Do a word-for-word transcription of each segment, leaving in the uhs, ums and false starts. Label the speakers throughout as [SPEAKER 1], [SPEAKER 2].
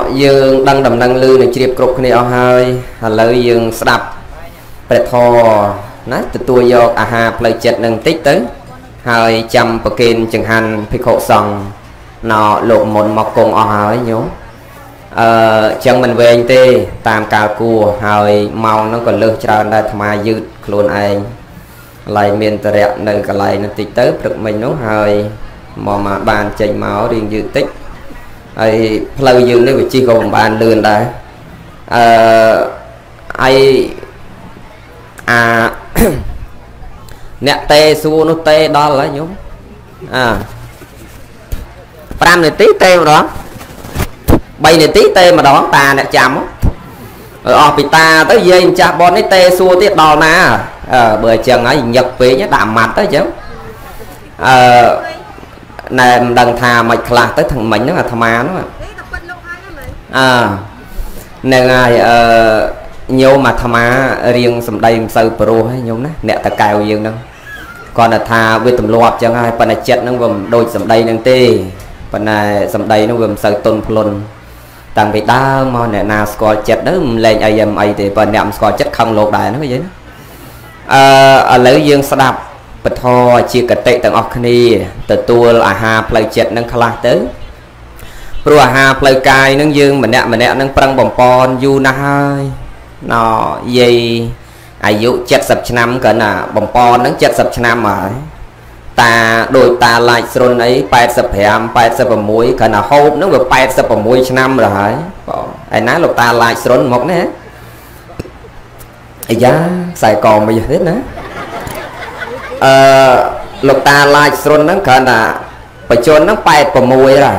[SPEAKER 1] dương đăng đầm đăng lư này chìa cục này ở hơi lời dương sạp bệ thò nát từ tua vô à ha lời chật nâng tích tới hơi chăm bậc kênh chẳng hành phí khổ xong nó lộn một mọc cùng ở hơi nhớ chẳng mình về anh tê tam cao cua hơi màu nó còn lược cho ra mà dư luôn anh lại miền tờ rẹp nơi cả lại nó tích tới được mình nó hơi mà mà bàn chành máu riêng dư tích ai lâu dương nếu chỉ còn bàn lươn đây ai à nè tê xua nó tê đó là nhúng à pram này tí tê mà đó bay này tí tê mà đó ta nè chạm ở bị ta tới dây cha bon ấy tê xua tiết đo nè ờ bữa chừng ấy nhật về nhá đạm mặt tới chứ ờ nè đằng thà mạch lạc tới thằng mình nó là thầm má nó à nè ngài ờ nhiều mà thầm má riêng sầm đây sâu pro hay nhúng nè nè ta cào dương đâu còn là thà với tầm loạt chẳng ai phần này chết nó gồm đôi sầm đây nâng tê phần này sầm đây nó gồm sâu tôn plon tàng bị đau mà nè nào score chết đó lên ai em ai thì phần nệm score chết không lột đại nó cái gì đó ở lấy dương sa đạp bật thò chia cật tệ tầng orkney từ tua à ha play chết nâng khla tới pro ha play cài nâng dương mình nè mình nè nâng prang bom pon du na hai nó dây ai dụ chết sập năm cỡ là bom pon nâng chết sập năm mà ta đôi ta lại sron ấy bay sập hẻm bay sập ở mũi cỡ là hộp nó vừa bay sập ở mũi năm rồi hả ai nói lục ta lại sron một nè ấy giá xài còn bây giờ hết nữa ờ lục ta lại sron nó cỡ là phải chôn nó bay ở mũi rồi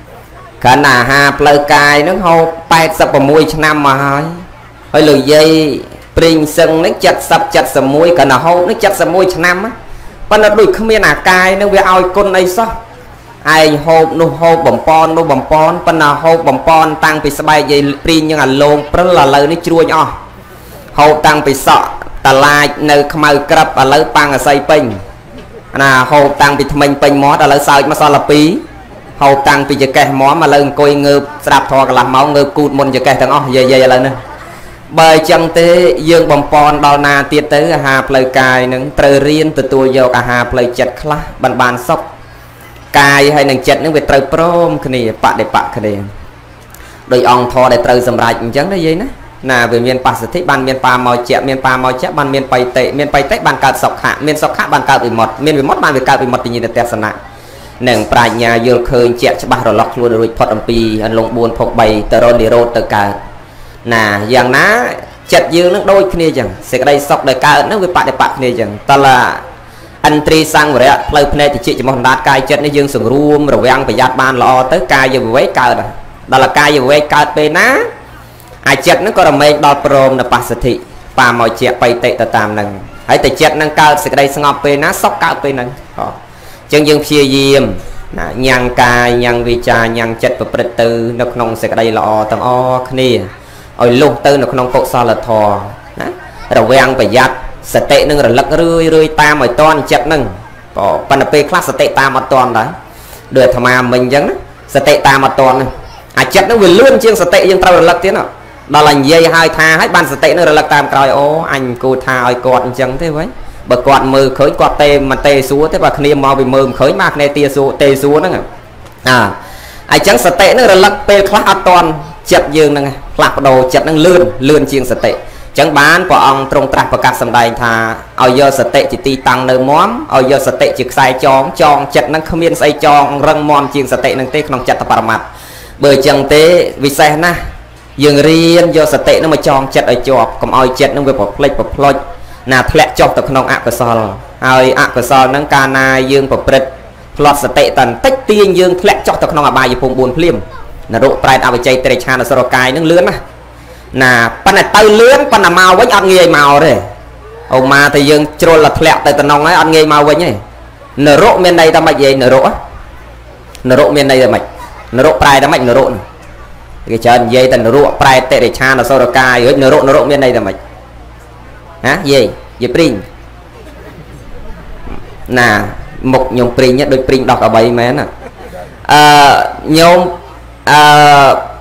[SPEAKER 1] cỡ là ha play cài nó hộp bay sập ở mũi năm mà hỏi hơi lười dây pring sưng nó chặt sập chặt sập mũi cỡ là hộp nó chặt sập mũi năm á còn nó đuổi không biết là cài nó về ao con này sao ai hộp nó hộp bầm pon nó bầm pon còn là hộp bầm pon tăng bị bay dây prin nhưng mà lông rất là lời nó chua nhỏ hộp tăng bị sọ ta lại nơi không ai cướp ở lấy băng ở xây pin là hộp tăng bị mình pin mót ở lấy sao mà sao là pí hộp tăng bị cái món mà lên coi ngư đạp thò làm máu ngư cụt một cái thằng ó dây dây lên nữa bởi chẳng thế dương bầm pon đo na tiết tới hà play cài nâng trời riêng từ tua vô à hà play chật khla bàn bàn sóc cài hay nâng chật nâng về trời prom cái này bạn để bạn cái này đôi ông thò để trời sầm rạch chẳng đấy gì nữa là về miền Pacific ban miền pa màu chẹt miền pa màu chẹt ban miền Tây tệ miền Tây tệ ban cào sọc hạ miền sọc hạ ban cào bị mọt miền bị mọt ban bị cào bị mọt thì nhìn được tẹt sẵn nâng prai nhà vô khơi chẹt cho ba rồi lọc luôn rồi phật âm pi anh lông buồn phộc bày tờ rôn đi rô tờ cào nà dạng ná chật dương nó đôi kia chẳng sẽ đây sọc đời cao nó với bạn để bạn kia chẳng ta là anh tri sang rồi ạ lời này thì chị chỉ một đạt cài chật nó dương sừng ruom rồi ăn phải giặt ban lo tới cài giờ với cao rồi đó là cài giờ với cao pe ná ai chật nó có là mấy đo prom là pasati và mọi chuyện bay tệ ta tam nâng hãy tại chật nâng cao sẽ đây sang pe ná sọc cao pe nâng chân dương chia diêm nhang cài nhang vi cha nhang chật và bật từ nó không sẽ đây lọ tầm o kia ôi lúc tư nó không có sao là thò rồi quen phải giặt sẽ tệ nâng rồi lắc rươi rươi ta mời toàn chặt nâng có phần là p class sẽ tệ ta mặt toàn đấy được thầm à mình chẳng sẽ tệ ta mặt toàn à chặt nó vừa luôn chiên sẽ tệ nhưng tao lắc tiếng nào đó là dây hai tha hết ban sẽ tệ nó rồi lắc tam coi ô anh cô tha ơi quạt chẳng thế vậy bật quạt mơ khởi quạt tê mà tê xuống thế bà kia mò bị mơ khởi mạc này tia xuống tê xuống đó à ai chẳng sẽ tệ nó rồi lắc p class toàn chặt dương nè lạc đầu chặt năng lươn lươn chiên sạch tệ chẳng bán của ông trong trạc và các sầm đài thà ao giờ sạch tệ chỉ ti tăng nơi móm ao giờ sạch tệ chỉ sai chón chọn chặt năng không yên say chọn răng mom chiên sạch tệ năng tê không chặt tập mặt bởi chẳng tế vì xe na dương riêng do sạch tệ nó mà chọn chặt ở chọp còn ao chặt nó về một plek một plek là lẹ chọc tập không ạ của sol ai ạ của sol năng cana dương của brit plot sạch tệ tần tích tiên dương lẹ chọc tập không ạ bài vùng buồn phim là độ prai ao chạy tê chan là soro cài nâng lươn á nà pan này tao lươn pan là màu với ăn nghề màu đấy ông mà thì dương trôi là lẹ tại tận nông ấy ăn nghề màu với nhỉ nở rộ miền đây ta mạch gì nở rộ á nở rộ miền đây là mạch nở rộ prai ta mạch nở rộ cái chân dây tận nở rộ prai tê chan là soro cài với nở rộ nở rộ miền đây là mạch hả gì gì prin nà một nhung prin nhất đôi prin đọc ở bảy mén à nhung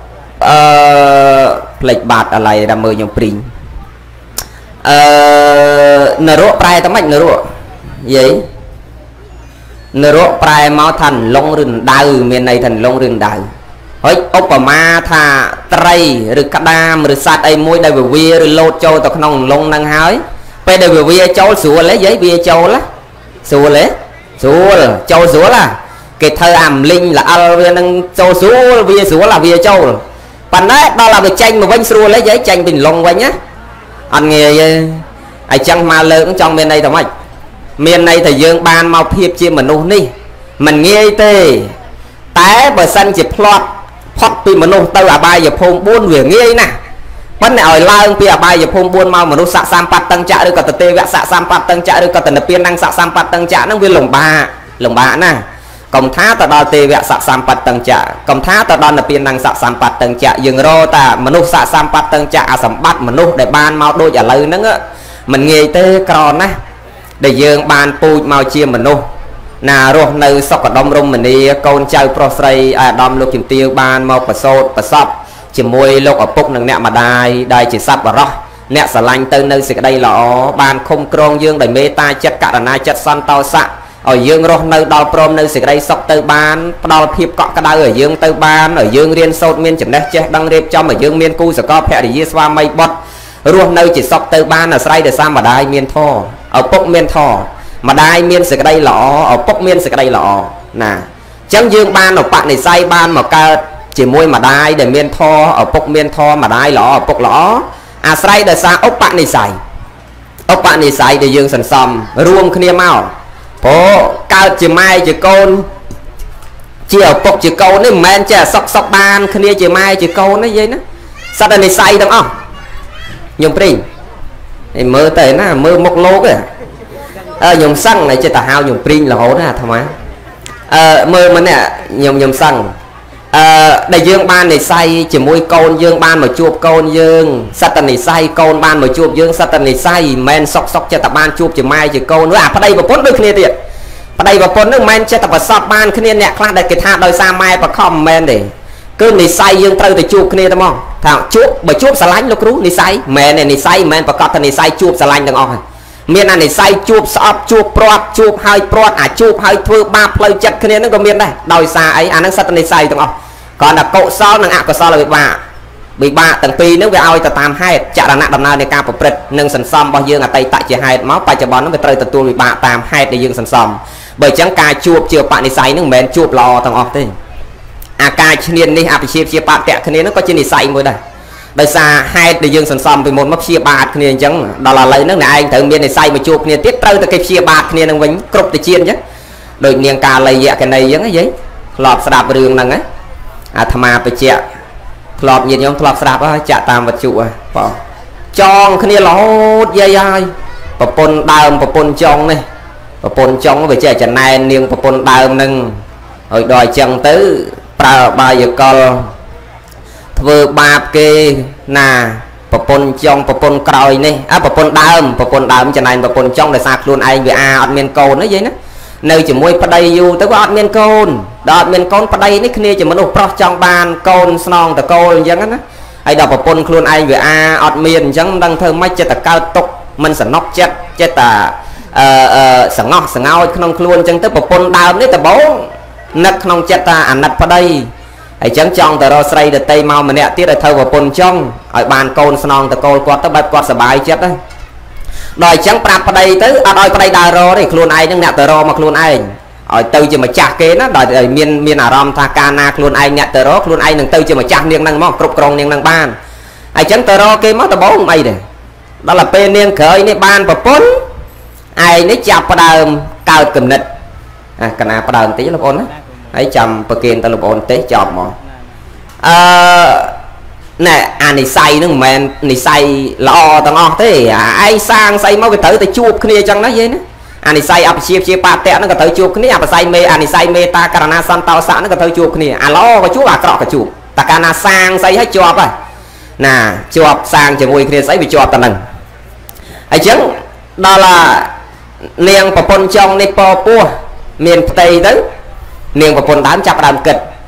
[SPEAKER 1] អឺផ្លេចបាត់อะไรដល់មើលខ្ញុំព្រីងអឺនរកប្រែតែម៉េចនរកយាយនរកប្រែមកថាលងឬដៅមានន័យថាលងឬដៅហើយឧបមាថាត្រីឬក្តាមឬសត្វអីមួយដែលវាវាឬលោតចូលទៅក្នុងលងហ្នឹងហើយពេលដែលវាវាចូលស្រួលទេយាយវាចូលស្រួលទេស្រួលចូលស្រួលហ่ะគេធ្វើអាមលីងល្អិលវានឹងចូលស្រួលវាស្រួលអាវាចូលប៉ុន្តែដល់ឲ្យវាចេញមកវិញស្រួលទេយាយចេញពីលងវិញណាអត់ងាយទេអញ្ចឹងមកលើកចង់មានន័យថាម៉េចមានន័យថាយើងបានមកភាពជាមនុស្សនេះមិនងាយទេតែបើសិនជាផ្្លាត់ផុតពីមនុស្សទៅអបាយភូមិបួនវាងាយណាស់ប៉ុន្តែឲ្យឡើងពីអបាយភូមិបួនមកមនុស្សស័កសម្បត្តិតឹងចាក់ឬក៏ទៅទេវៈស័កសម្បត្តិតឹងចាក់ឬក៏ទៅនិព្វាននឹងស័កសម្បត្តិតឹងចាក់ហ្នឹងវាលំបាកលំបាកណាស់កុំថាទៅដល់ទេវៈស័កសម្បត្តិតឹងចាក់កុំថាទៅដល់និព្វាននឹងស័កសម្បត្តិតឹងចាក់យើងរកតែមនុស្សស័កសម្បត្តិតឹងចាក់អាសម្បត្តិមនុស្សដែលបានមកដូចឥឡូវហ្នឹងមិនងាយទេក្រណាស់ដែលយើងបានពូជមកជាមនុស្សណារស់នៅសុខដុមរមនាកូនចៅប្រុសស្រីអាដាមលោកជំទាវបានមកប្រសូតប្រសពជាមួយលោកឪពុកនិងអ្នកម្ដាយដែលជាសត្វបរោះអ្នកស្រឡាញ់ទៅនៅសេចក្តីល្អបានឃុំក្រងយើងដោយមេត្តាចិត្តករុណាចិត្តសន្តោសៈឲ្យយើងរស់នៅដល់ព្រមនៅសេចក្តីសុខទៅបានផ្ដល់ភាពកក់ក្ដៅឲ្យយើងទៅបានឲ្យយើងរៀនសូត្រមានចំណេះចេះដឹងរៀបចំឲ្យយើងមានគូសកលភរិយាស្វាមីបុត្ររស់នៅជាសុខទៅបានអាស្រ័យដោយសារម្ដាយមានធម៌ឪពុកមានធម៌ម្ដាយមានសេចក្តីល្អឪពុកមានសេចក្តីល្អណាអញ្ចឹងយើងបានឧបនិស្ស័យបានមកកើតជាមួយម្ដាយដែលមានធម៌ឪពុកមានធម៌ម្ដាយល្អឪពុកល្អអាស្រ័យដោយសារឧបនិស្ស័យឧបនិស្ស័យដែលយើងសន្សំរួមគ្នាមកព្រោះកើតជាម៉ែជាកូនជាឪពុកជាកូននេះមិនមែនចេះសុកសុកបានគ្នាជាម៉ែជាកូនទេយាយណាសត្វនិស្ស័យទាំងអស់ខ្ញុំព្រីងឯមើលទៅណាមើលមុខលោកទេអឺខ្ញុំសឹងតែចិត្តទៅហៅខ្ញុំព្រីងរហូតណាអាត្មាអឺមើលមិនខ្ញុំខ្ញុំសឹងអឺដែលយើងបាននិស្ស័យជាមួយកូនយើងបានមកជួបកូនយើងសត្វនិស្ស័យកូនបានមកជួបយើងសត្វនិស្ស័យមិនមែនសុកសុកចិត្តតែបានជួបជាម៉ែជាកូននោះអាប្តីប្រពន្ធដូចគ្នាទៀតប្តីប្រពន្ធនឹងមិនមែនចិត្តតែប្រសពបានគ្នាអ្នកខ្លះដែលគេថាដោយសារម៉ែបខំមិនមែនទេគឺនិស្ស័យយើងត្រូវទៅជួបគ្នាតែហ្មងថាជួបបើជួបស្រឡាញ់លោកគ្រូនិស្ស័យមិនមែននិស្ស័យមិនមែនប្រកាសថានិស្ស័យជួបស្រឡាញ់ទាំងអស់ហើយមានអានិស្ស័យជួបស្អប់ជួបព្រាត់ជួបហើយព្រាត់អាជួបហើយធ្វើបាបផ្លូវចិត្តគ្នានឹងក៏មានដែរដោយសារអីអានឹងសត្វនិស្ស័យទាំងអស់គ្រាន់តែកុសលនិងអកុសលវិបាកវិបាកទាំងពីរនឹងវាឲ្យទៅតាមហេតុចរណៈដំណើរនៃការប្រព្រឹត្តនិងសន្សំរបស់យើងអតីតជាហេតុមកបច្ចុប្បន្ននឹងវាត្រូវទទួលវិបាកតាមហេតុដែលយើងសន្សំបើអញ្ចឹងការជួបជាបនិស្ស័យនឹងមិនមែនជួបល្អទាំងអស់ទេអាការឈ្នាននេះអភិជាជាបតៈគ្នានឹងក៏ជានិស្ស័យមួយដែរដោយសារហេតុដែលយើងសន្សំពីមុនមកព្យាបាទគ្នាអញ្ចឹងដល់ឥឡូវហ្នឹងអ្នកឯងត្រូវមាននិស្ស័យមកជួបគ្នាទៀតត្រូវតែគេព្យាបាទគ្នានឹងវិញគ្រប់ទៅជាតិអញ្ចឹងដូចនាងកាលីយកណីអញ្ចឹងហីធ្លាប់ស្ដាប់រឿងហ្នឹងហ៎អាត្មាបច្ចៈធ្លាប់ញាតិញោមធ្លាប់ស្ដាប់ហើយចាក់តាមវត្ថុហ៎បងចងគ្នារហូតយាយហើយប្រពន្ធដើមប្រពន្ធចុងនេះប្រពន្ធចុងវាចេះចំណែននាងប្រពន្ធដើមហ្នឹងហើយដល់អញ្ចឹងទៅប្រើបាយកលធ្វើបាបគេណាប្រពន្ធចុងប្រពន្ធក្រោយនេះអើប្រពន្ធដើមប្រពន្ធដើមចំណែនប្រពន្ធចុងដោយសារខ្លួនឯងវាអាអត់មានកូនទេយាយណានៅជាមួយប្តីយូរទៅក៏អត់មានកូនដល់អត់មានកូនប្តីនេះគ្នាជាមនុស្សប្រុសចង់បានកូនស្នងតកូលអញ្ចឹងណាហើយដល់ប្រពន្ធខ្លួនឯងវាអាអត់មានអញ្ចឹងមិនដឹងធ្វើម៉េចចិត្តតែកើតទុកមិនសំណុកចិត្តចិត្តតែអឺអឺសង្ងោះសង្ងោចក្នុងខ្លួនអញ្ចឹងទៅប្រពន្ធដើមនេះដបងនឹកក្នុងចិត្តថាអាណិតប្តីហើយចឹងចង់ទៅរកស្រីដតីមកម្នាក់ទៀតឲ្យធ្វើប្រពន្ធចង់ឲ្យបានកូនស្នងតកូលគាត់ទៅបែបគាត់សុបាយចិត្តហើយដល់អញ្ចឹងប្រាប់ប្តីទៅអត់ឲ្យប្តីដើររកទេខ្លួនឯងនឹងអ្នកទៅរកមកខ្លួនឯងឲ្យទៅជាម្ចាស់គេណាដល់មានមានអារម្មណ៍ថាកាលណាខ្លួនឯងអ្នកទៅរកខ្លួនឯងនឹងទៅជាម្ចាស់នាងហ្នឹងមកគ្រប់គ្រងនាងហ្នឹងបានហើយចឹងទៅរកគេមកដបងអីទេដល់ទៅពេលនាងក្រោយនេះបានប្រពន្ធឯងនេះចាប់ផ្ដើមកើតគំនិតអាកណាផ្ដើមបន្តិចលោកអូនណាហើយចាំប្រគិនទៅលោកអូនទេចប់មកអឺណែអានិស័យហ្នឹងមិនមែននិស័យល្អទាំងអស់ទេអាឯងសាងស្អីមកវាត្រូវតែជួបគ្នាអញ្ចឹងណាយាយណាអានិស័យអភិជាជាបតៈហ្នឹងក៏ត្រូវជួបគ្នាអាបស័យមេអានិស័យមេតាករណាសន្តោសៈហ្នឹងក៏ត្រូវជួបគ្នាអាល្អក៏ជួបអាក្រក់ក៏ជួបតែកាលណាសាងស្អីឲ្យជាប់ហើយណាជាប់សាងជាមួយគ្នាស្អីវាជាប់តែហ្នឹងអញ្ចឹងដល់នាងប្រពន្ធចុងនេះពពោះមានផ្ទៃទៅនាងប្រពន្ធដើមចាប់ដើមគិត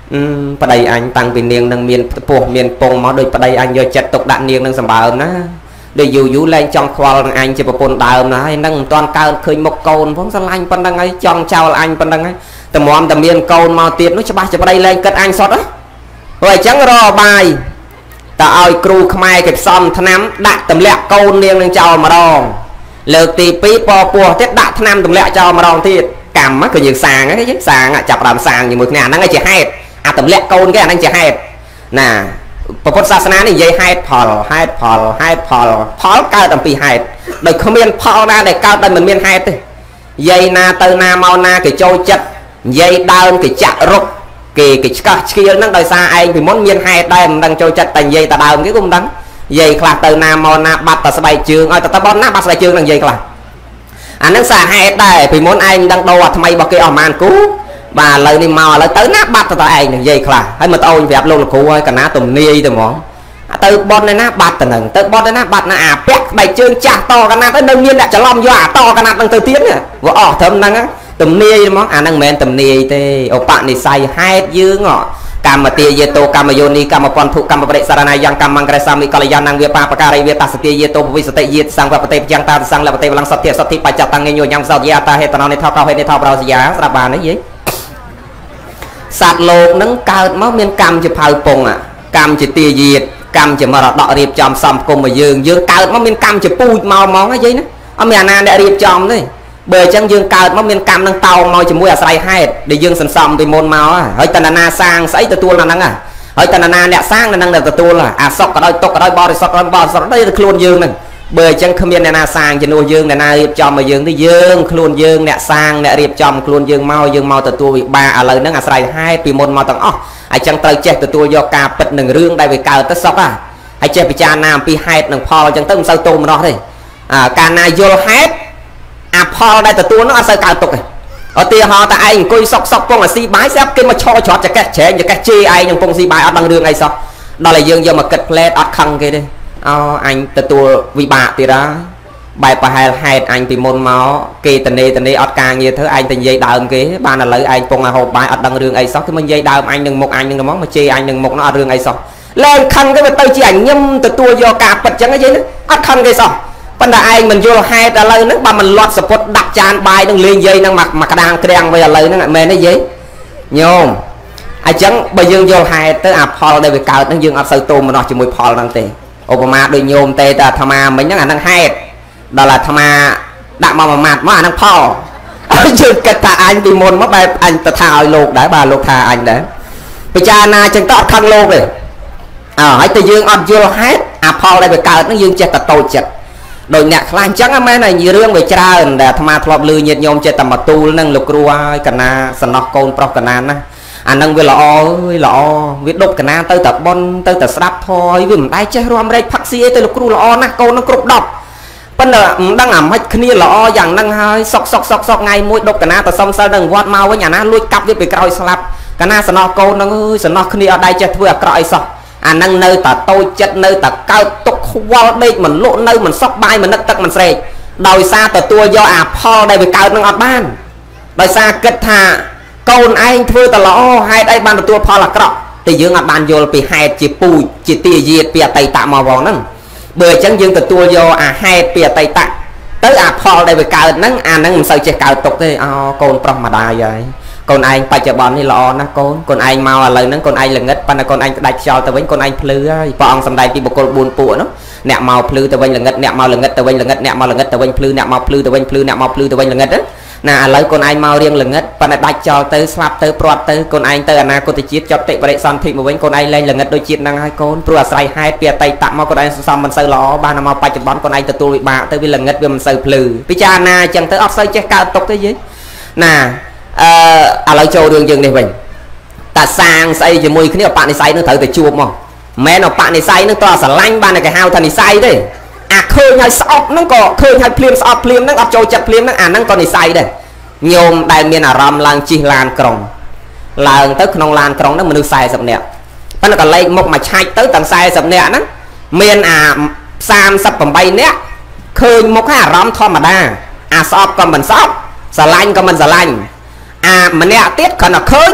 [SPEAKER 1] ប្តីអញតាំងពីនាងនឹងមានពោះមានពងមកដោយប្តីអញយកចិត្តទុកដាក់នាងនឹងសម្បើមណាដោយយូរយូរលែងចង់ខ្វល់នឹងអញជាប្រពន្ធដើមណាហើយនឹងមិនទាន់កើតឃើញមុខកូនផងស្រឡាញ់ប៉ុណ្្នឹងហើយចង់ចោលអញប៉ុណ្្នឹងហើយតម្រាំតែមានកូនមកទៀតនោះច្បាស់ជាប្តីលែងគិតអញសុទ្ធហ៎ហើយអញ្ចឹងរកបាយតើឲ្យគ្រូខ្មែរគេផ្សំថ្នាំដាក់ទម្លាក់កូននាងនឹងចោលម្ដងលើកទីពីរពពោះទៀតដាក់ថ្នាំទម្លាក់ចោលម្ដងទៀតកម្មគឺយើងសាងហ្នឹងយើងសាងចាប់ដើមសាងជាមួយគ្នាអាហ្នឹងឯងជាហេតុអាទម្លាក់កូនគេអាហ្នឹងជាហេតុណាពុទ្ធសាសនានេះនិយាយហេតុផលហេតុផលហេតុផលផលកើតអំពីហេតុដោយគ្មានផលណាដែលកើតដោយមិនមានហេតុទេយាយណាទៅណាមកណាគេចូលចិត្តនិយាយដើមគេចាក់រុកគេគេឆ្កោះឆ្កៀលហ្នឹងដោយសារឯងពីមុនមានហេតុដែរមិនដឹងចូលចិត្តតែនិយាយតែដើមគេក៏មិនដឹងនិយាយខ្លះទៅណាមកណាបាត់តែស្បែកជើងឲ្យតែបត់ណាបាត់ស្បែកជើងនឹងនិយាយខ្លះអាហ្នឹងសារហេតុដែរពីមុនឯងមិនដឹងដូរអាថ្មីរបស់គេអស់ប៉ុន្មានគូបាទឥឡូវនេះមកឥឡូវទៅណាបាត់ទៅតែឯងនិយាយខ្លះហើយមកត្អូនប្រាប់លោកលោកគ្រូហើយកណាទំនាយទៅហ្មងទៅបត់នៅណាបាត់ទៅនឹងទៅបត់នៅណាបាត់ណាអាពាក់ស្បែកជើងចាស់តកណាទៅនៅមានអ្នកច្រឡំយកអាតកណានឹងទៅទៀតវាអស់ត្រឹមហ្នឹងទំនាយហ្មងអាហ្នឹងមិនមែនទំនាយទេឧបនិស្ស័យហេតុយើងកម្មទាយេតោកម្មយោនីកម្មពន្ធុកម្មបរិសារណាយ៉ាងកម្មង្ក្រេសាមិកល្យាណងវាបាបការីវាតាសទាយេតោពវិសតិយេតសង្វបតិយ៉ាងតាសង្លបតិវលងសតិសតិបច្ចតាំងញញញសោយាតាហេតណនិថកោហេនិថោប្រោសយាស្រាប់បានទេយីសត្វលោកនឹងកើតមកមានកម្មជាផៅពងកម្មជាទាយេតកម្មជាមរតករៀបចំសំគុំមកយើងយើងកើតមកមានកម្មជាពូជមកហ្មងហ៎យីណាអត់មានអាណាអ្នករៀបចំទេបើអញ្ចឹងយើងកើតមកមានកម្មនឹងតោងមកជាមួយអាស្រ័យហេតុដែលយើងសន្សំពីមុនមកហើយតណ្ណាសាងស្អីទទួលអាហ្នឹងហើយតណ្ណាអ្នកសាងនឹងទទួលអាសុកក៏ដោយទុកក៏ដោយបរិសុទ្ធក៏ដោយបរិសុទ្ធទៅខ្លួនយើងហ្នឹងបើអញ្ចឹងគ្មានអ្នកណាសាងជំនួសយើងអ្នកណារៀបចំមកយើងទេយើងខ្លួនយើងអ្នកសាងអ្នករៀបចំខ្លួនយើងមកយើងមកទទួលវិបាកឥឡូវហ្នឹងអាស្រ័យហេតុពីមុនមកទាំងអស់អញ្ចឹងត្រូវចេះទទួលយកការពិតនឹងរឿងដែលវាកើតទៅសុខហើយចេះពិចារណាអំពីហេតុនិងផលអញ្ចឹងទៅមិនសូវតូមម្ដោះទេអាកាលណាយល់ហេតុអាផលដែលទទួលនោះអត់សូវកើតទុកទេឧទាហរណ៍តែឯងអង្គុយសុកសុកពងអាស៊ីបាយស្រាប់គេមកឆោច្រត់ចកេះច្រែងចកេះជេរឯងនឹងពងស៊ីបាយអត់ដឹងរឿងអីសោះដល់តែយើងយកមកគិតផ្លែតអត់ខឹងគេទេអូអញទទួលវិបាកទៀតហើយបែបប្រហែលហេតុអញពីមុនមកគេតនេតនេអត់ការងារធ្វើឯងតែនិយាយដើមគេបានឥឡូវឯងពងឲ្យហូបបាយអត់ដឹងរឿងអីសោះគេមកនិយាយដើមអញនឹងមុខអញនឹងហ្មងមកជេរអញនឹងមុខនោះអត់រឿងអីសោះលែងខឹងគេទៅជាអញញឹមទទួលយកការពិតចឹងអីណាអត់ខឹងគេសោះប៉ុន្តែឯងមិនយល់ហេតុឥឡូវហ្នឹងបើមិនលាត់សពុតដាក់ចានបាយនឹងលេងយាយនឹងមកក្តាងក្រាំងវិញឥឡូវហ្នឹងអត់មែនទេយាយញោមអញ្ចឹងបើយើងយល់ហេតុទៅអាផលដែលវាកើតហ្នឹងយើងអត់សូវតូមម្ដោះជាមួយផលហ្នឹងទេឧបមាដូចញោមទេតែអាត្មាមិញហ្នឹងអាហ្នឹងហេតុដល់អាត្មាដាក់មកមួយម៉ាត់មកអាហ្នឹងផលយើងគិតថាអញពីមុនមកបែបអញទៅថាឲ្យលោកដែរបាទលោកថាអញដែរពិចារណាចឹងទៅអត់ខឹងលោកទេអើហើយតែយើងអត់យល់ហេតុអាផលដែលវាកើតហ្នឹងយើងចេះតែតូចចិត្តដោយអ្នកខ្លះអញ្ចឹងមែនហើយរឿងវាច្រើនដែលអាត្មាធ្លាប់លឺញាតិញោមចិត្តតែមកទូលហ្នឹងលោកគ្រូហើយកណាសំណោះកូនប្រុសកណាណាអាហ្នឹងវាល្អអើយល្អវាដប់កណាទៅតែប៉ុនទៅតែស្ដាប់ធម៌ហើយវាមិនដែរចេះរួមរែកផឹកស៊ីអីទៅលោកគ្រូល្អណាស់កូននឹងគ្រប់ដប់ប៉ុន្តែមិនដឹងអាម៉េចគ្នាល្អយ៉ាងហ្នឹងហើយសុកសុកសុកសុកថ្ងៃមួយដប់កណាទៅសុំសិលនឹងវត្តមកវិញអាណាលួចកាប់វាពីក្រោយស្លាប់កណាសំណោះកូនហ្នឹងអើយសំណោះគ្នាអត់ដែរចេះធ្វើអាក្រក់អីសោះអាហ្នឹងនៅតែតូចចិត្តនៅតែកើតទុកខ្វល់ដេកមិនលក់នៅមិនសក់បាយមិននឹកទឹកមិនស្រេកដោយសារទទួលយកអាផលដែលវាកើតនឹងអត់បានដោយសារគិតថាកូនឯងធ្វើតែល្អហេតុអីបានទទួលផលអាក្រក់តែយើងអត់បានយល់ពីហេតុជាពូជជាទាយាទពីអតីតមកផងហ្នឹងបើអញ្ចឹងយើងទទួលយកអាហេតុពីអតីតទៅអាផលដែលវាកើតហ្នឹងអាហ្នឹងមិនសូវចេះកើតទុកទេអូកូនប្រុសម្ដាយហើយកូនឯងបច្ចុប្បន្ននេះល្អណាស់កូនកូនឯងមកឥឡូវហ្នឹងកូនឯងល្ងិតប៉ុន្តែកូនឯងផ្ដាច់ខ្យល់ទៅវិញកូនឯងភ្លឺហើយព្រះអង្គសម្ដែងពីបុគ្គលបួនពួកនោះអ្នកមកភ្លឺទៅវិញល្ងិតអ្នកមកល្ងិតទៅវិញល្ងិតអ្នកមកល្ងិតទៅវិញភ្លឺអ្នកមកភ្លឺទៅវិញភ្លឺអ្នកមកភ្លឺទៅវិញល្ងិតណាឥឡូវកូនឯងមករៀងល្ងិតប៉ុន្តែដាច់ខ្យល់ទៅស្លាប់ទៅព្រាត់ទៅកូនឯងទៅអនាគតជាតិចប់តិបរិសន្ធិមកវិញកូនឯងលែងល្ងិតដូចជាតិហ្នឹងហើយកូនព្រោះអាស្រ័យហេតុពីអតីតមកកូនឯងសន្សំមិនសូវល្អបានមកបច្ចុប្បន្នកូនឯងទទួលវិបាកទៅវាល្ងិតវាមិនសូវភ្លឺពិចារណាអញ្ចឹងទៅអត់សូវចេះកើតទុកទេយីណាអឺឥឡូវចូលរឿងយើងនេះវិញតាសាងស្អីជាមួយគ្នាបនិស័យនឹងត្រូវតែជួបមកមិនមែនបនិស័យនឹងតើស្រឡាញ់បានតែគេហៅថានិស័យទេអាឃើញឲ្យស្អប់ហ្នឹងក៏ឃើញឲ្យភ្លាមស្អប់ភ្លាមហ្នឹងអត់ចូលចិត្តភ្លាមហ្នឹងអាហ្នឹងក៏និស័យដែរញោមដែលមានអារម្មណ៍ឡើងជិះឡានក្រុងឡើងទៅក្នុងឡានក្រុងហ្នឹងមនុស្សสี่สิบនាក់ប៉ុន្តែក៏លេខមុខមកឆាច់ទៅទាំងสี่สิบនាក់ហ្នឹងមានអាสามสิบแปดនាក់ឃើញមុខឲ្យអារម្មណ៍ធម្មតាអាស្អប់ក៏មិនស្អប់ស្រឡាញ់ក៏មិនស្រឡាញ់អាម្នាក់ទៀតគ្រាន់តែឃើញ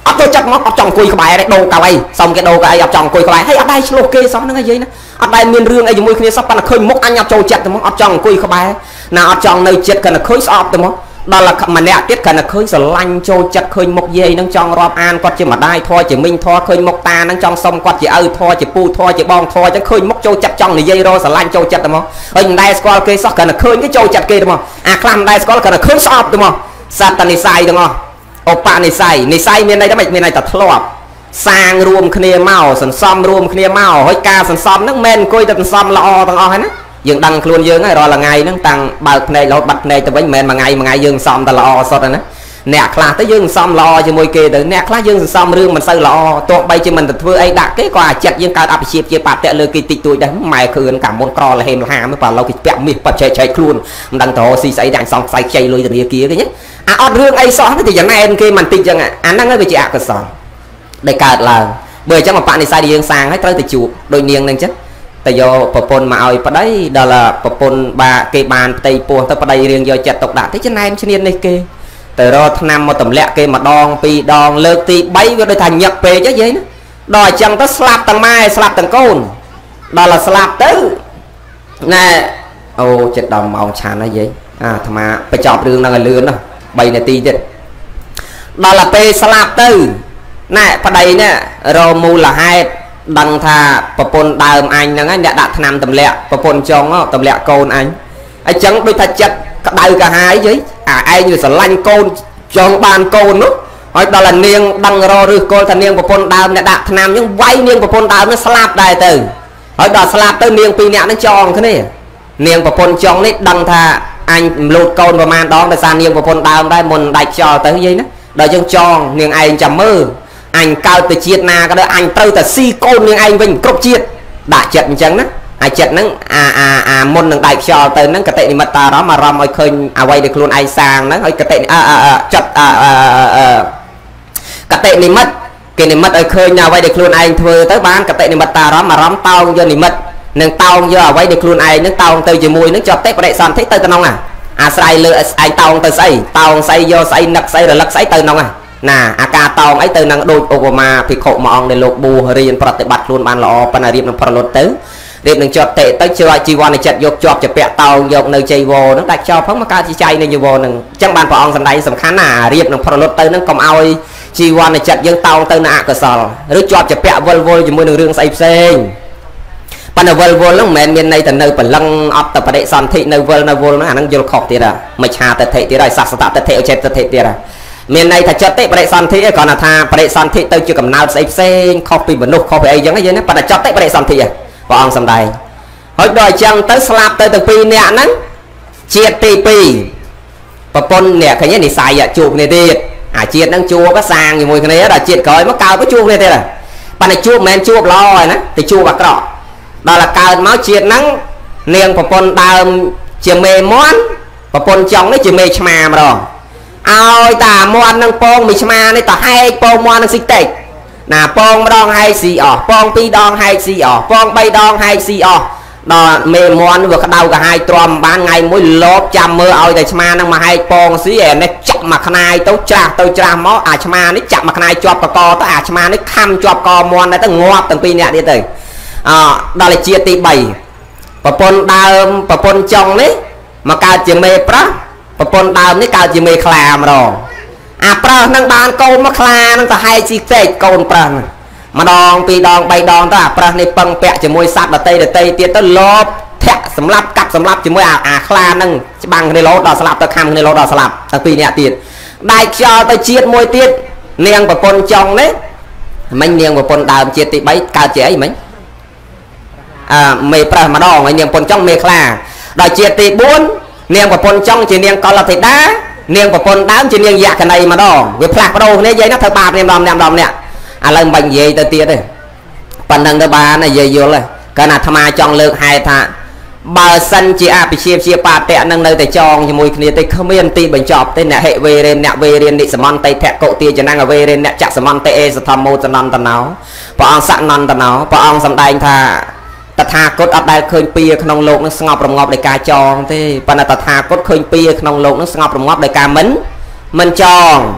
[SPEAKER 1] អត់ចូលចិត្តមកអត់ចង់អង្គុយក្បែរដូរកៅអីសុំគេដូរកៅអីអត់ចង់អង្គុយក្បែរហើយអត់ដែរឆ្លោះគេសោះហ្នឹងអីណាអត់ដែរមានរឿងអីជាមួយគ្នាសោះប៉ុន្តែឃើញមុខអញអត់ចូលចិត្តទៅមកអត់ចង់អង្គុយក្បែរណាអត់ចង់នៅចិត្តគាត់តែឃើញស្អប់ទៅមកដល់ម្នាក់ទៀតគាត់តែឃើញស្រឡាញ់ចូលចិត្តឃើញមុខយាយហ្នឹងចង់រាប់អានគាត់ជាម្ដាយធေါ်ជាមីងធေါ်ឃើញមុខតាហ្នឹងចង់សុំគាត់ជាឪធေါ်ជាពូធေါ်ជាបងធေါ်អញ្ចឹងឃើញមុខចូលចិត្តចង់និយាយរស្រឡាញ់ចូលចិត្តទៅមកហើយមិនដែរស្គាល់គេសោះគាត់តែឃើញគេចូលចិត្តគេទៅមកអាខ្លះមិនដែរស្គាល់គាត់តែឃើញស្អប់ទៅមកសត្វតនិស័យទាំងអស់ឧបនិស័យនិស័យមានន័យថាមិនមានន័យថាធ្លាប់សាងរួមគ្នាមកសន្សំរួមគ្នាមកហើយការសន្សំហ្នឹងមិនអង្គុយតែសន្សំល្អទាំងអស់ហ្នឹងណាយើងដឹងខ្លួនយើងហើយរាល់ថ្ងៃហ្នឹងតាំងបើកភ្នែករហូតបាត់ភ្នែកទៅវិញមិនមែនមួយថ្ងៃមួយថ្ងៃយើងសន្សំតែល្អសុទ្ធហ្នឹងណាអ្នកខ្លះទៅយើងសន្សំល្អជាមួយគេទៅអ្នកខ្លះយើងសន្សំរឿងមិនសូវល្អទោះបីជាមិនទៅធ្វើអីដាក់គេក៏អាចចិត្តយើងកើតអភិជាជាបាតៈលើគេតិចតួចដែរម៉ែឃើញកាមុនក្រលហេមលហាមបើឡូវគេពាក់មាសបច្ចេកចែកខ្លួនមិនដឹងទៅស៊ីស្អីតែអញសងខ្សែខ្ចីលុយធនាគារគេណាអាអត់រឿងអីសោះទៅយ៉ាងណែនគេមិនតិចចឹងអាហ្នឹងវាជាអកុសលដែលកើតឡើងបើអញ្ចឹងបនិស័យដែលយើងសាងហើយត្រូវទៅជួបដូចនាងហ្នឹងចឹងតែយកប្រពន្ធមកឲ្យប្តីដល់ប្រពន្ធបាគេបានផ្ទៃពោះទៅប្តីរៀងយកចិត្តទុកដាក់ទៅចំណែនឈ្នាននេះគេទៅរកឆ្នាំមកទម្លាក់គេម្ដងពីរដងលើកទីបីវាដូចថាញឹកពេកហ្នឹងយាយណាដល់អញ្ចឹងទៅស្លាប់ទាំងម៉ែស្លាប់ទាំងកូនដល់តែស្លាប់ទៅណែអូចិត្តដល់ម៉ោងឆានហើយយាយអាអាត្មាបញ្ចប់រឿងហ្នឹងឲ្យលឿនណាបីនាទីទៀតដល់តែពេលស្លាប់ទៅណែប្តីនេះរកមូលហេតុដឹងថាប្រពន្ធដើមអញហ្នឹងអ្នកដាក់ថ្នាំទម្លាក់ប្រពន្ធចុងទម្លាក់កូនអញអញ្ចឹងដូចថាចិត្តក្តៅកាហាយយីអាឯងវាស្រឡាញ់កូនចង់បានកូននោះហើយដល់តែនាងដឹងរឬគល់ថានាងប្រពន្ធដើមអ្នកដាក់ថ្នាំអញ្ចឹងវាយនាងប្រពន្ធដើមនោះស្លាប់ដែរទៅហើយដល់ស្លាប់ទៅនាងពីរនាក់ហ្នឹងចងគ្នានាងប្រពន្ធចុងនេះដឹងថាអញលូតកូនប្រមាណដងដោយសារនាងប្រពន្ធដើមដែរមុនដាច់ខ្យល់ទៅយីណាដល់យើងចងនាងឯងចាំមើលអញកើតទៅជាតិណាក៏ដោយអញត្រូវតែស៊ីកូននាងឯងវិញគ្រប់ជាតិដាក់ចិត្តអញ្ចឹងណាអាចិត្តហ្នឹងអាអាអាមុននឹងដៃខ្យល់ទៅហ្នឹងកតិនិមិត្តអារម្មណ៍អារម្មណ៍ឲ្យឃើញអ្វីដែលខ្លួនឯងសាងហ្នឹងហើយកតិអឺចិត្តអឺកតិនិមិត្តគេនិមិត្តឲ្យឃើញអ្វីដែលខ្លួនឯងធ្វើទៅបានកតិនិមិត្តអារម្មណ៍អារម្មណ៍តោងយកនិមិត្តនឹងតោងយកអ្វីដែលខ្លួនឯងហ្នឹងតោងទៅជាមួយហ្នឹងជាប់តិបរិសន្ធិទៅក្នុងអាស្រ័យលើឯងតោងទៅស្អីតោងស្អីយកស្អីនឹកស្អីរលឹកស្អីទៅក្នុងណាអាការតោងអីទៅនឹងដូចឧបមាភិក្ខុមួយអង្គដែលលោកបួសរៀនប្រតិបត្តិខ្លួនបានល្អប៉ុន្តែរៀបនឹងប្រលត់ទៅរៀបនឹងជាប់តេទៅជាជីវ័នចិត្តយកជាប់ជាពាក់តោងយកនៅចៃវរហ្នឹងដាច់ចោលផងមកកើតជាចៃនៅជីវរហ្នឹងអញ្ចឹងបានព្រះអង្គសម្ដែងសំខាន់ណារៀបនឹងប្រលត់ទៅហ្នឹងកុំឲ្យជីវ័នចិត្តយើងតោងទៅនឹងអកុសលឬជាប់ជាពាក់វល់វល់ជាមួយនឹងរឿងស្អីផ្សេងប៉ុន្តែវល់វល់ហ្នឹងមិនមែនមានន័យតែនៅបលឹងអត់តែបដិសន្ធិនៅវល់នៅវល់ហ្នឹងអាហ្នឹងយល់ខុសទៀតហ่ะមិនឆាតតិទៀតហើយសាសតតិអចេតតិទៀតហ่ะមានន័យថាចិត្តទេបរិសន្ធិឯងគ្រាន់តែថាបរិសន្ធិទៅជាកំណើតស្អីផ្សេងខុសពីមនុស្សខុសពីអីចឹងហ្នឹងណាប៉ុន្តែចិត្តទេបរិសន្ធិឯងព្រះអង្គសម្ដែងហើយដល់អញ្ចឹងទៅស្លាប់ទៅទាំងពីរនាក់ហ្នឹងជាតិទីពីរប្រពន្ធអ្នកឃើញនិស័យជួបគ្នាទៀតអាជាតិហ្នឹងជួបសាងជាមួយគ្នាដល់ជាតិក្រោយមកកើតទៅជួបគ្នាទៀតប៉ុន្តែជួបមិនមែនជួបល្អឯណាទៅជួបអាក្រក់ដល់តែកើតមកជាតិហ្នឹងនាងប្រពន្ធដើមជាមេមន់ប្រពន្ធចុងនេះជាមេឆ្មាម្ដងឲ្យតាមន់នឹងពងមួយឆ្មានេះតហែកពងមន់នឹងស៊ីតិចណាពងម្ដងហែកស៊ីអស់ពងពីរដងហែកស៊ីអស់ពងបីដងហែកស៊ីអស់ដល់មេមន់វាក្តៅកាហាយទ្រាំបានថ្ងៃមួយលោបចាំមើលឲ្យតែឆ្មានឹងមកហែកពងស៊ីឯនេះចាក់មកខ្នាយទៅច្រាស់ទៅច្រាស់មកអាឆ្មានេះចាក់មកខ្នាយជាប់កកទៅអាឆ្មានេះខំជាប់កមន់ទៅងាប់ទាំងពីរនាក់ទៀតទៅអដល់ជាតិទីបីប្រពន្ធដើមប្រពន្ធចុងនេះមកកើតជាមេប្រាស់ប្រពន្ធដើមនេះកើតជាមេខ្លាម្ដងអាប្រើសនឹងបានកូនមកខ្លានឹងទៅហែកស៊ីតិចកូនប្រើសម្ដងពីរដងបីដងទៅអាប្រើសនេះពឹងពាក់ជាមួយសត្វដតីដតីទៀតទៅលបធាក់សម្លាប់កាប់សម្លាប់ជាមួយអាអាខ្លានឹងច្បាំងគ្នាលោដល់ស្លាប់ទៅខំគ្នាលោដល់ស្លាប់ទៅពីរនាក់ទៀតដាច់ខ្យល់ទៅជាតិមួយទៀតនាងប្រពន្ធចុងនេះមិញនាងប្រពន្ធដើមជាតិទីបីកើតជាអីមិញអឺមេប្រើសម្ដងហើយនាងប្រពន្ធចុងមេខ្លាដល់ជាតិទីបួននាងប្រពន្ធចុងជានាងកលធិតានាងប្រពន្ធដើមជានាងយក្ខណីម្ដងវាផ្លាស់ប្ដូរគ្នាយាយណាធ្វើបាបនាងម្ដងម្ដងម្នាក់ឥឡូវមិនបាច់និយាយទៅទៀតទេប៉ុណ្ណឹងទៅបាននិយាយយល់ហើយកាលណាអាត្មាចង់លើកហេតុថាបើសិនជាអភិជាជាបាតៈនឹងនៅតែចងជាមួយគ្នាទេគ្មានទីបញ្ចប់ទេអ្នកហិវេរិនអ្នកវេរិននិសមន្តេធកុទាចនាំងវេរិនអ្នកចសមន្តេអេសធម្មោចនន្តណោព្រះអង្គសនន្តណោព្រះអង្គសម្ដែងថាតថាគតអត់ដែលឃើញពៀក្នុងโลกនឹងស្ងប់រងាប់ដោយការចងទេប៉ុន្តែតថាគតឃើញពៀក្នុងโลกនឹងស្ងប់រងាប់ដោយការមិនមិនចង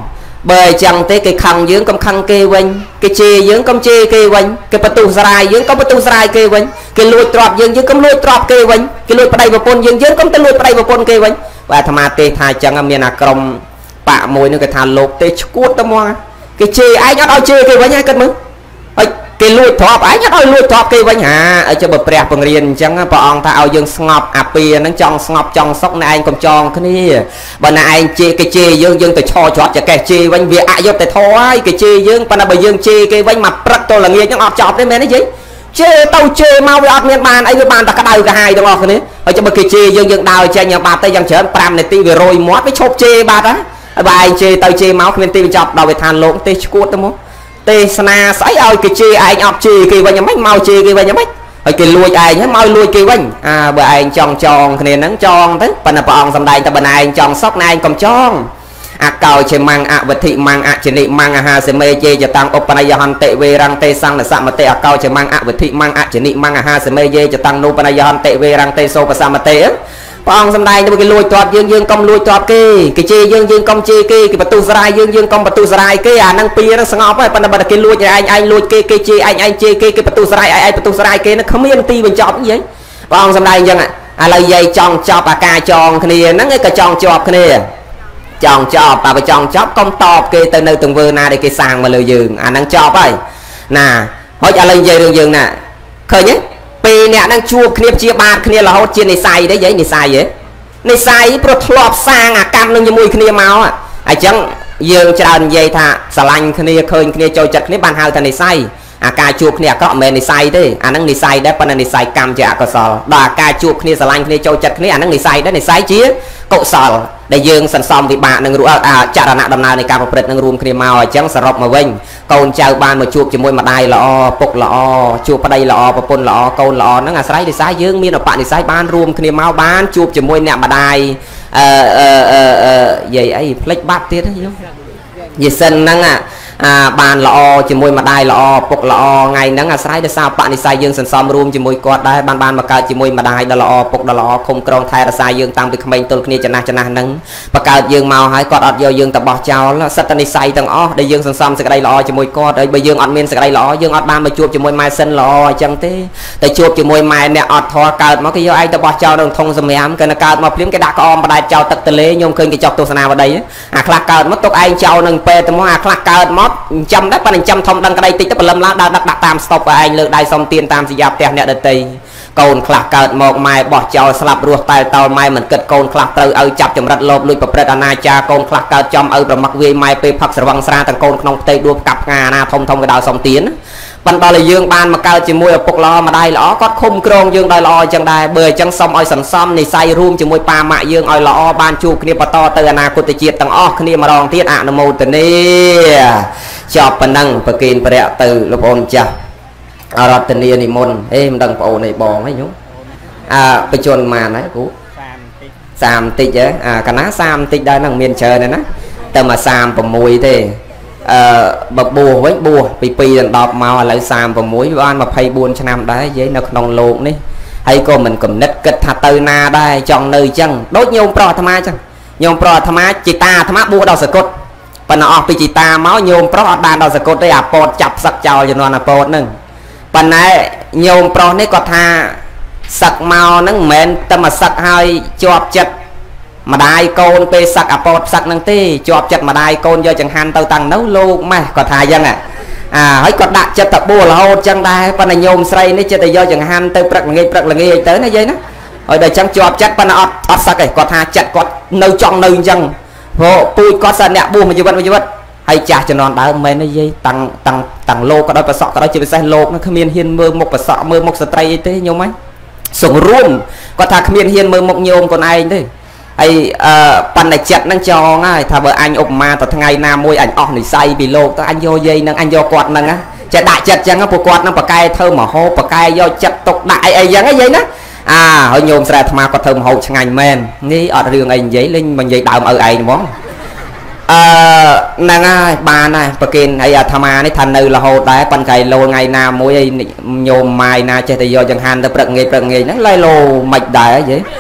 [SPEAKER 1] bởi chẳng thế cái khăn dưỡng cầm khăn kê quanh cái chê dưỡng cầm chê kê quanh cái bật tu sài dưỡng cầm bật tu sài kê quanh cái lùi trọp dưỡng dưỡng cầm lùi trọp kê quanh cái lùi bay vào pôn dưỡng dưỡng cầm tên lùi bay vào pôn kê quanh và tham gia tê thai chẳng am miền à cầm bạ môi nó cái thà lột tê cuốt tao mua cái chê ai nhát ao chê kê quanh ai cân mừng cái lùi trọp ai nhát ao lùi trọp kê quanh hả ở cho bậc bè bằng riêng chẳng bà ông ta ao dương ngọc à pì nó trong ngọc trong sóc này anh còn tròn cái này bà này anh chê cái chê dương dương từ cho chọt cho cái chê quanh việc ai vô tại thôi cái chê dương bà này bà dương chê cái quanh mặt rất tôi là nghe những ọt chọt đấy mẹ nó gì chê tao chê mau với ọt miền bàn anh với bàn ta cả đau cả hai đúng không cái này ở cho bà cái chê dương dương đào chê nhà bà tây dân chở pram này ti về rồi mót với chộp chê bà đó bà anh chê tao chê máu miền ti chọt đầu về than lộn tê cuốt tao muốn tê sana sấy ơi cái chê anh ọt chê cái quanh nhà mấy mau chê cái quanh nhà mấy cái lùi ai nhé mau lùi kêu anh à bởi anh tròn tròn cái nắng tròn thế phần là bọn sầm đây ta bên anh tròn sóc này anh còn tròn à cầu chỉ mang à vật thị mang à chỉ định mang à ha sẽ mê chê cho tăng opana yahan tệ về răng tê sang là sạm mà tệ à cầu chỉ mang à vật thị mang à chỉ định mang à ha sẽ mê chê cho tăng opana yahan tệ về răng tê sô và sạm mà tệ bọn sầm đây cái lùi toát dương dương công lùi toát kê cái chê dương dương công chê kê cái bát tu sarai dương dương công bát tu sarai kê à năng pia nó sang ngọc ấy phần là cái lùi anh anh lùi kê kê chê anh anh chê kê cái bát tu sarai anh anh bát tu sarai kê nó không yên ti bên chọp như vậy bọn sầm đây dương ạ à lời dây tròn chọp à ca tròn cái này nó cái cả tròn chọp cái này tròn chọp à cái tròn chọp công tọp kê từ nơi từng vừa na để cái sàng mà lừa dương à năng chọp ấy nè hỏi à lời dây đường dương nè khơi nhéปีเนี่ยนั่งชูคเนียบเชียบาดคเนียเราเชียในไซได้ยัยในไซเยในไซโปรทลอบสร้างอ่ะกำลังจะมวยคเนียเมาอ่ะไอ้จังยืนจานยัยท่าสลังคเนียเคยคเนียโจจัดคเนียบานหาวท่าในไซอาการจูบคเนียก็เมในไซได้อันนั้นในไซได้ปนในไซกำจะกสอลดาการจูบคเนียสลังคเนียโจจัดคเนียอันนั้นในไซได้ในไซเชียกสอลได้ยืนสันซอมวิบากนั่งรู้อ่าจารณะดำนาในการประพฤตินั่งรวมคเนียเมาจังสรบมาเว้งกอนเจ้าบ้านมาจูบจะมวยมาได้ละอปกละอจูบปะได้ละอปะปนละอกอนละอนั่งอาศัยในสายยืงมีนปะในสายบ้านรวมคเนียเมาบ้านจูบจะมวยเนี่ยมาได้เออเออเออเออใหญ่ไอ้พลิกบัตรเตี้ยนะยุ่งยิ่งเส้นนั่งอ่ะบานละอจะมวยมาได้ละอปกละอไงนั่งอาศัยในสายปะในสายยืงสันซอมรวมจะมวยกอดได้บ้านบ้านมาเกาจะมวยมาได้ละอปกละอคมกรองไทยสายยืงตามไปขมิ้นตัวคเนียจะน่าจะน่านั่งประกาศยืงเมาหายกอดอดยืงแต่บอกเจ้าแล้วสัตว์ในสายต่างอ้อได้ยืงสันซอมสักได้ละอจะมวยกอดได้ไปยืงอดเมียนสักได้ละอยืงอดบ้านมาจูบจะมวยไม้เส้นละอจังเต้แต่จูบจะมวยไม้เนี่ยอดทอเกิดมาก็ย่อยแต่บอกเจ้าดงทงสมัยมันเกิดเกิดมาพลิ้มกระดาษก็อมมาได้เจ้าตักตะเลยมเคยกิจจตัวสนามาได้อ่ะคลาเกิดมัดตกไอเจ้าหนึ่งเปรตมัวคลาเกิดมัดจำได้ปนจำทอมดังกระไดติดตะปลำล้าดาดักดักตามสต็อปไปเลือกได้สมเตียนตามสิยาเตะเนี่ยเดตีโกนคลาเกิดหมอกไม้บอกเจ้าสลับรัวตายเตาไม้เหมือนเกิดโกนคลาเตอเอาจับจำรัดลบลุยประเภทอนาจาโกนคลาเกิดจอมเอาประมักเวไม้ไปพักสวังสราต่างโกนขนมเตยดูกับงานาทอมทอมกระดาวสมเตียนปันตอเลยยืงบานมาเกิดจมวยปกล้อมาได้ล้อก็คุมกรองยืงได้ล้อจังได้เบื่อจังซอมอ้อยสันซ้อมในไซรูมจมวยปาหมายืงอ้อยล้อบานจูคเนียปตอเตอนาคุตเจียต่างอ้อคเนียมาลองเทียนอะนโมตเนียชอบปนังประกินประเดะตือลูกอนจ้ะอารัตเนียนิมนเอ้มันดังโปในบองให้ยุอ่าไปชนมานะกูสามติดเยอะอ่าคณะสามติดได้นั่งเมียนเชิญนะนะแต่มาสามประมวยเท่บบัวไว้บัวปีปีดอกมาอะไรสามประมวยบ้านมาไพ่บุญชนามได้ยัยนักนองโลกนี่ให้ก็มันกำนัดกึศทัดตือนาได้จองเนยจังโดยโยมปลอธรรมะจังโยมปลอธรรมะจิตาธรรมะบัวดอกสกุลปนออกไปจิตาเมาโยมปลอดดานดอกสกุลได้อาปอดจับสักเจ้าจนวันอาปอดหนึ่งปนไหนโยมปลอนี่ก็ท่าสักเมานั่งเหม็นแต่มาสักให้จอบจัดมาได้โกนไปสักอาปอดสักนั่งตีจอบจัดมาได้โกนโยจังหันเตาตังนู้ลูกไม่ก็ท่ายังอ่ะอ่าให้กดดักจัดตะบัวเราจังได้ปนโยมใส่นี่จะแต่โยจังหันเตาปรักเงยปรักเงยเตอนะยัยนะเออเดี๋ยวจังจอบจัดปนอดอดสักไอ้ก็ท่าจัดกดเนื้อจังเนื้อจังโหปุยก็สันเนี่ยบัวมันจะวัดมันจะวัดให้จ่าจะนอนได้ไม่นะยัยตังตังตังโลก็ได้ประสอบก็ได้จะไปใส่โลกนั่นขมิ้นเฮียนมือมกประสอบมือมกสตรีเต้โยมไหมส่งร่วมก็ถ้าขมิ้นเฮียนมือมกโยมคนไอ้เด้ไอ้ปันในจัดนั่งจอง่ายถ้าเบอร์อันออกมาต่อทั้งไงนามวยอันออกในไซบีโลกต่ออันโยเยนั่งอันโยกอดนั่งนะจะได้จัดจังก็ปกอดนั่งปากไก่เธอหมอโฮปากไก่โยจัดตกได้ไอ้ยังไงยัยนะอ่าเฮ้ยโยมแสดงมาก็เธอหมอโฮช่างไงแมนนี่อดเรื่องไอ้ยัยลิงมันยัยดาวเอาไอ้หมอเอ่อนางบานไอ้ปกินไอ้ธรรมานี่ทันเลยละโหดได้ปันไก่โลไงนามวยโยมไม้นาเจตโยจังหันแต่เปรกเงยเปรกเงยนั่นไล่โลไม่ได้ไอ้ยัย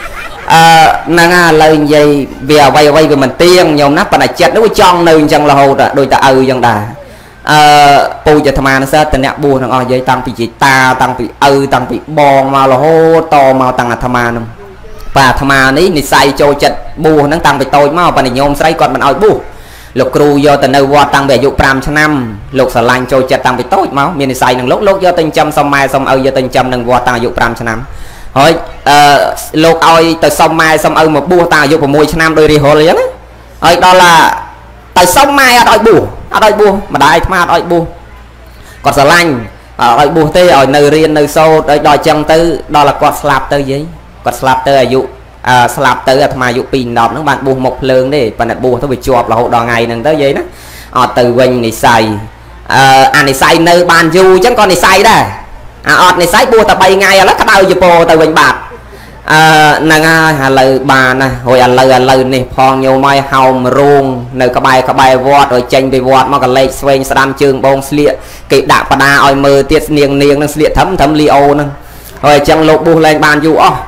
[SPEAKER 1] năng à lời dây về vay vay về mình tiền nhiều nắp và này chết nó chọn nơi chẳng là hầu đôi ta ư chẳng đà bù cho tham nó sẽ tình nhạc bù thằng dây tăng bị chỉ ta tăng bị ư tăng bị bong mà là hô to mà tăng là tham ăn và tham ăn ấy thì sai cho chật bù nó tăng bị tôi mà và này nhôm say còn mình ơi bù lục cừu do tình nơi qua tăng về dụ pram cho năm lục sờ lanh cho chật tăng bị tôi máu miền sai đừng lúc lúc do tình chăm xong mai xong ư do tình chăm đừng qua tăng dụ pram cho năm thôi lục ơi từ xong mai xong ư một bùa ta dụ vào mùi cho năm đôi đi hồ liền ấy đó là từ xong mai ở đôi bùa ở đôi bùa mà đại mà đôi bùa còn sờ lanh ở đôi bùa tê ở nơi riêng nơi sâu đôi đòi chân tư đó là quạt slap tới giấy quạt slap tới dụ slap tới mà dụ pin đọt nó bạn bùa một lương đi và đặt bùa nó bị chuột là hộ đò ngày nâng tới giấy đó ở từ quanh này xài anh này xài nơi bàn du chẳng con này xài đây ọt này sai bùa ta bay ngay là cái đầu giờ bò từ bên bạc nàng hà lời bà nè hồi anh lời lời này phong nhiều mai hồng ruộng nơi cái bài cái bài vót rồi tranh về vót mà cái lệ xoay sam trường bông sliệt kỵ đạp bà đa oi mơ tiết niềng niềng nó sliệt thấm thấm li ô nè rồi chẳng lục bùa lên bàn dụ ó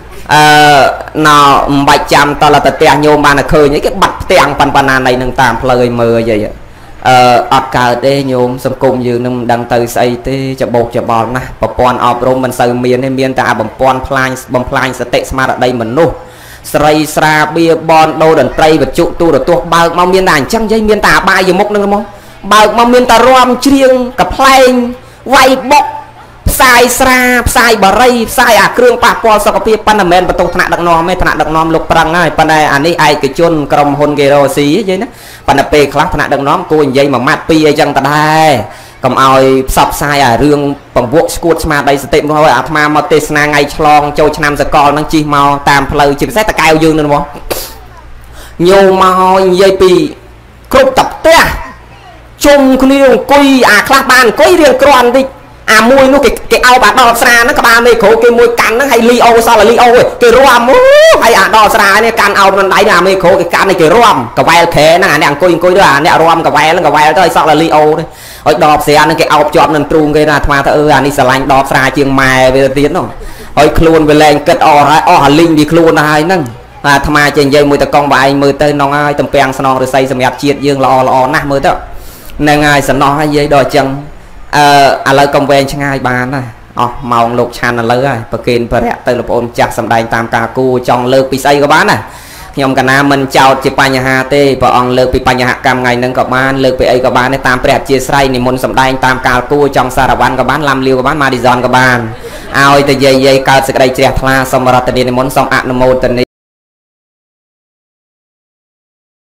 [SPEAKER 1] nào bạch chăm ta là tật tèng nhiều mà là khơi những cái bạch tèng pan pan này nâng tạm lời mơ vậy ọt cờ đê nhôm xâm cung như nâng đăng từ xây tê cho bột cho bò nè bà pon ọp rôm mình sờ miền hay miền ta bầm pon plan bầm plan sẽ tệ smart ở đây mình nô sray sra bia bon đô đần tây và trụ tu được tuột bao mong miền đàn trăng dây miền ta bay giờ mốc nâng không bao mong miền ta rom chiêng cặp plane quay bốc sai sra sai bờ ray sai à kêu pa pol sọc pia panamén bờ tông thằng đặc nòm mấy thằng đặc nòm lục prang ngay pan này anh ấy ai cái chôn cầm hôn gero xí vậy đó pan là pe khác thằng đặc nòm cô dây mà mát pi ai chẳng ta đây cầm ao sọc sai à riêng bằng buộc squat mà đây step thôi à mà mà tê na ngày chlong châu nam giờ con năng chi màu tam plei chỉ xét ta cao dương nữa đúng không nhiều màu dây pi cướp tập té chung cái riêng quy à khác ban quy riêng con đi à mùi nó cái cái ao bạc đỏ xa nó các ba mê khổ cái mùi cắn nó hay li ô sao là li ô cái rom hay à đỏ xa này cắn ao nó đáy là mê khổ cái cắn này cái rom cái vai thế nó nè coi coi đó nè rom cái vai nó cái vai tới sao là li ô đấy ở đỏ xe nó cái ao chọn nên trung cái là thà thơ à đi xà lanh đỏ xa chiêng mai về tiếng rồi ở khuôn về lên kết o o hà linh đi khuôn hai nâng à thà trên dây mùi ta con bài mùi tên nong ai tầm peng snon rồi xây sầm nhạt chiết dương lò lò nát mùi đó nên ai sầm no hai dây đòi chân à lời công viên chẳng ai bàn này màu lục chan là lời và kênh và rẽ từ lập ôn chặt sầm đành tam ca cu trong lược bị xây có bán này nhom cả nam mình chào chị pa nhà hà tê và on lược bị pa nhà hạ cam ngày nâng có bán lược bị ấy có bán tam rẽ chia say thì môn sầm đành tam ca cu trong sa ban có bán làm liêu có bán madison có bán ao từ dây dây cao sự đây trẻ thla xong ra từ đây môn xong ạ môn từ